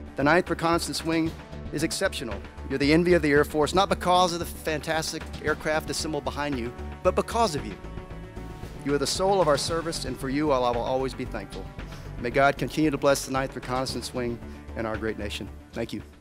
The 9th Reconnaissance Wing is exceptional. You're the envy of the Air Force, not because of the fantastic aircraft assembled behind you, but because of you. You are the soul of our service, and for you, I will always be thankful. May God continue to bless the 9th Reconnaissance Wing and our great nation. Thank you.